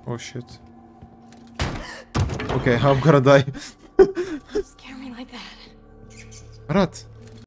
Oh shit. Okay, I'm gonna die. Don't scare me like that. Arat.